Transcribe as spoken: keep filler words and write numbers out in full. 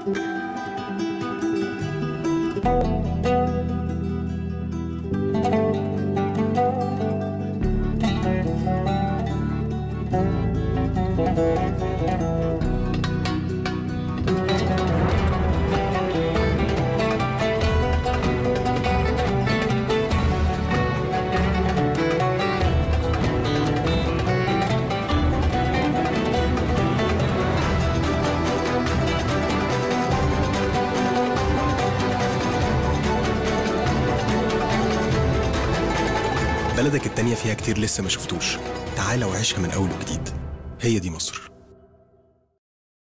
بلدك التانية فيها كتير لسه ما شفتوش، تعالى وعيشها من أول وجديد. هي دي مصر.